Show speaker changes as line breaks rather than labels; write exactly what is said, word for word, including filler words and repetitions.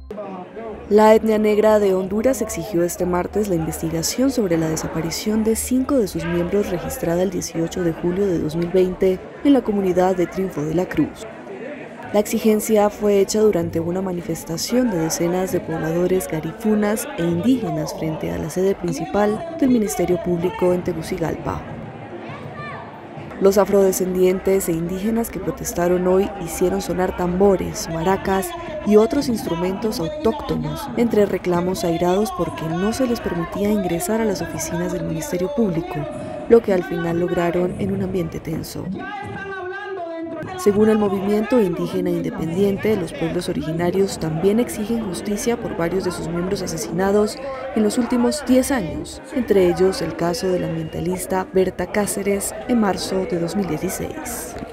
La etnia negra de Honduras exigió este martes la investigación sobre la desaparición de cinco de sus miembros registrada el dieciocho de julio de dos mil veinte en la comunidad de Triunfo de la Cruz. La exigencia fue hecha durante una manifestación de decenas de pobladores garífunas e indígenas frente a la sede principal del Ministerio Público en Tegucigalpa. Los afrodescendientes e indígenas que protestaron hoy hicieron sonar tambores, maracas y otros instrumentos autóctonos, entre reclamos airados porque no se les permitía ingresar a las oficinas del Ministerio Público, lo que al final lograron en un ambiente tenso. Según el movimiento indígena independiente, los pueblos originarios también exigen justicia por varios de sus miembros asesinados en los últimos diez años, entre ellos el caso del ambientalista Berta Cáceres en marzo de dos mil dieciséis.